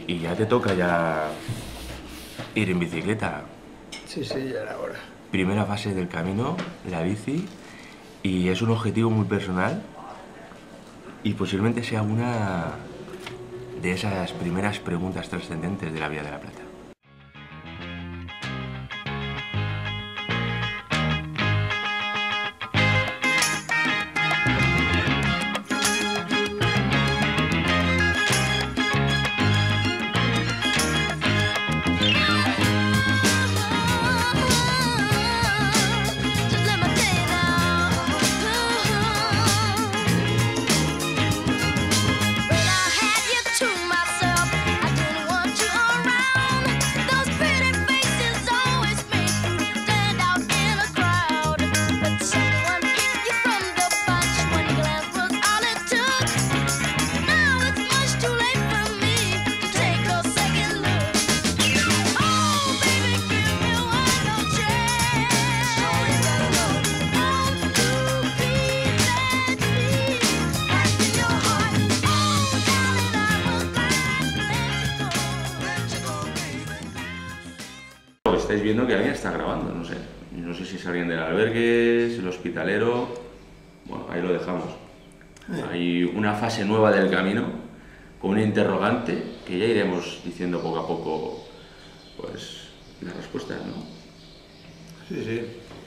Y ya te toca ya ir en bicicleta. Sí, sí, ya era hora. Primera fase del camino, la bici, y es un objetivo muy personal y posiblemente sea una de esas primeras preguntas trascendentes de la Vía de la Plata. Estáis viendo que alguien está grabando, no sé. No sé si es alguien del albergue, si el hospitalero. Bueno, ahí lo dejamos. Hay una fase nueva del camino con una interrogante que ya iremos diciendo poco a poco, pues, las respuestas, ¿no? Sí, sí.